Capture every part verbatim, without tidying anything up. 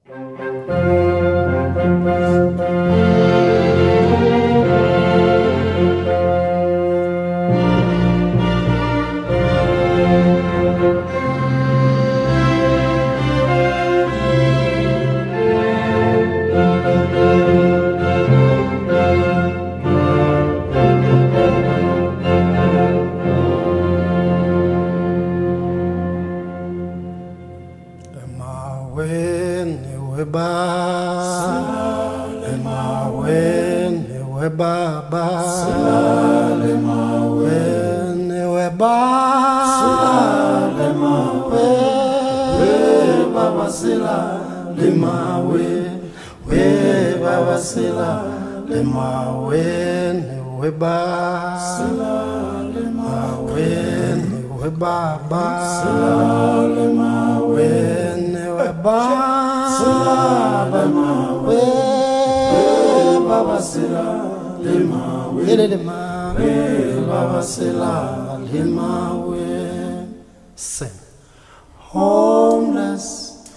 Homeless,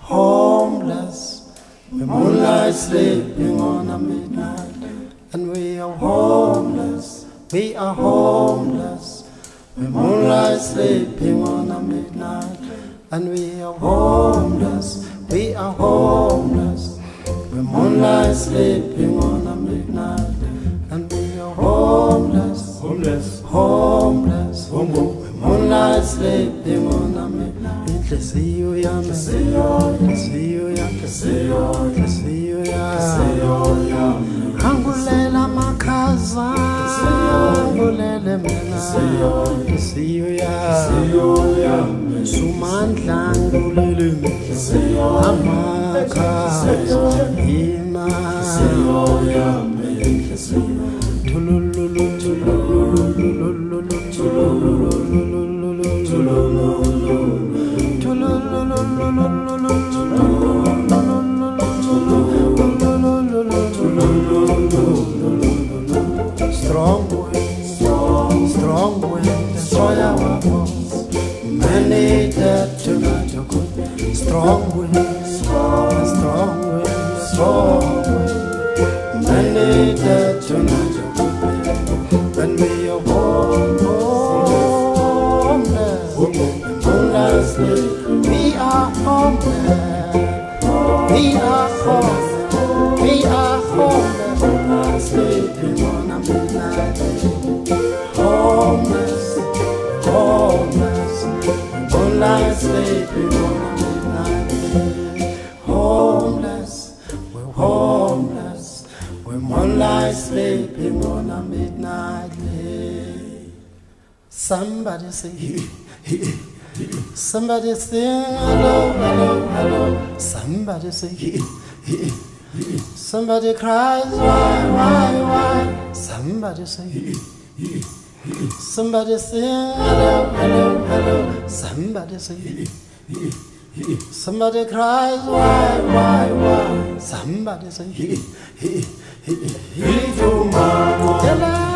homeless, we moonlight sleeping on a midnight, and we are homeless, we are homeless, we moonlight sleeping on a midnight, and we are homeless, we are homeless, we moonlight sleeping on a midnight, and we are homeless, homeless, homeless, homeless. Moonlight sleeping on a midnight. See you, ya, see you, see you, ya, see you, see you, ya. Angulela makaza, angulele mena. See you, ya, see you, ya. Sumandla angulele mena. Amakaza, ima. See you, ya, see you. Tulululu, tulululu, tulululu. Strong wind, strong wind, destroy our walls. Many dead tonight are good. Strong wind, strong wind, strong wind. Many dead tonight are good. When we are born, homeless, we are homeless, we are homeless, we are homeless, sleeping on a midnight, homeless, homeless, moonlight sleeping on a midnight, homeless, we're homeless, we're moonlight sleeping on a midnight. Somebody say, somebody sing hello, hello, hello. Somebody say, somebody cries, why, why, why? Somebody say, somebody sing hello, hello, hello. Somebody say, somebody cries, why, why, why? Somebody say, he to mama.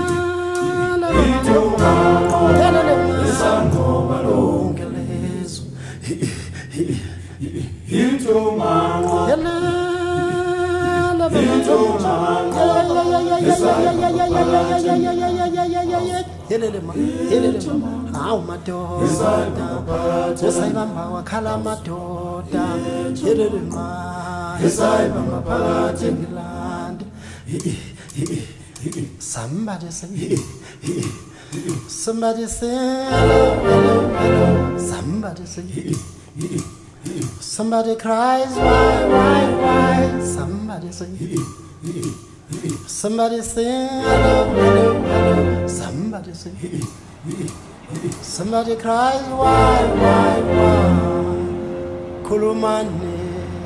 Somebody say, somebody say, hello, hello, hello. Somebody say, somebody cries, why, why, why? Somebody say, somebody say, hello, hello, hello. Somebody say, somebody cries, why, why, why? Kulumani,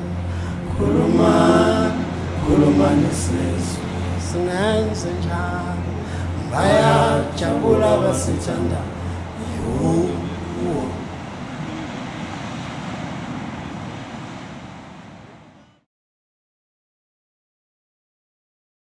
Kuluman, Kulumani says, Sinans and Jan. Baya Jabula Vasitanda, you